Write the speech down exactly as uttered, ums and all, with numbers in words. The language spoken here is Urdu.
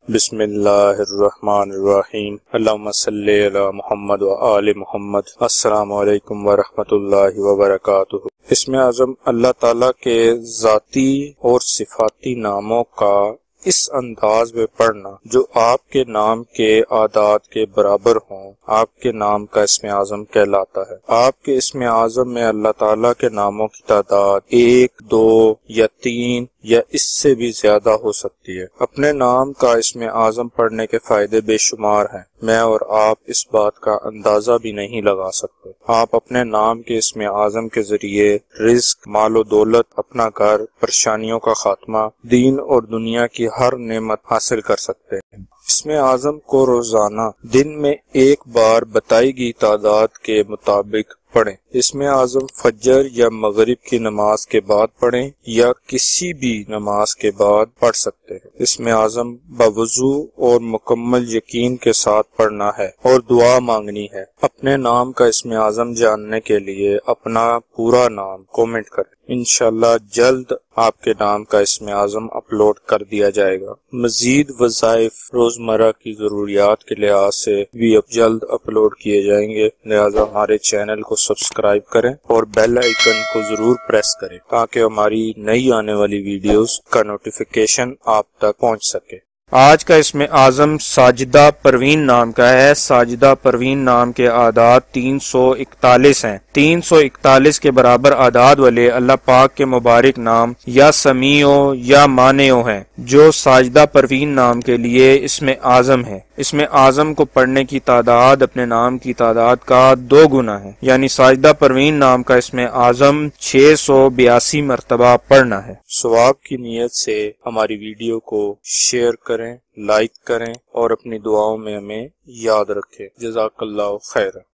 بسم اللہ الرحمن الرحیم، اللہم صلی علی محمد و آل محمد۔ السلام علیکم ورحمۃ اللہ وبرکاتہ۔ اسم اعظم اللہ تعالیٰ کے ذاتی اور صفاتی ناموں کا اس انداز میں پڑھنا جو آپ کے نام کے اعداد کے برابر ہوں، آپ کے نام کا اسم اعظم کہلاتا ہے۔ آپ کے اسم اعظم میں اللہ تعالیٰ کے ناموں کی تعداد ایک، دو یا تین یا اس سے بھی زیادہ ہو سکتی ہے۔ اپنے نام کا اسم اعظم پڑھنے کے فائدے بے شمار ہیں، میں اور آپ اس بات کا اندازہ بھی نہیں لگا سکتے۔ آپ اپنے نام کے اسم اعظم کے ذریعے رزق، مال و دولت، اپنا گھر، پریشانیوں کا خاتمہ، دین اور دنیا کی ہر نعمت حاصل کر سکتے ہیں۔ اسم اعظم کو روزانہ دن میں ایک بار بتائی گئی تعداد کے مطابق پڑھیں۔ اسم اعظم فجر یا مغرب کی نماز کے بعد پڑھیں یا کسی بھی نماز کے بعد پڑھ سکتے ہیں۔ اسم اعظم بوضو اور مکمل یقین کے ساتھ پڑھنا ہے اور دعا مانگنی ہے۔ اپنے نام کا اسم اعظم جاننے کے لیے اپنا پورا نام کومنٹ کریں، انشاءاللہ جلد آپ کے نام کا اسم اعظم اپلوڈ کر دیا جائے گا۔ مزید وظائف روزمرہ کی ضروریات کے لحاظ سے بھی اب جلد اپلوڈ کیے جائیں گے، لہذا ہمارے چینل کو سبسکرائب کریں اور بیل آئیکن کو ضرور پریس کریں تاکہ ہماری نئی آنے والی ویڈیوز کا نوٹیفیکیشن آپ تک پہنچ سکے۔ آج کا اسم اعظم ساجدہ پروین نام کا ہے۔ ساجدہ پروین نام کے اعداد تین سو اکتالیس ہیں۔ تین سو اکتالیس کے برابر اعداد والے اللہ پاک کے مبارک نام یا سمیع یا مانع ہیں جو ساجدہ پروین نام کے لیے اسم اعظم ہے۔ اسم اعظم کو پڑھنے کی تعداد اپنے نام کی تعداد کا دو گنا ہے، یعنی ساجدہ پروین نام کا اسم اعظم چھ سو بیاسی مرتبہ پڑھنا ہے۔ ثواب کی نیت سے ہماری ویڈیو کو شیئر کریں، لائک کریں اور اپنی دعاؤں میں ہمیں یاد رکھیں۔ جزاک اللہ خیر۔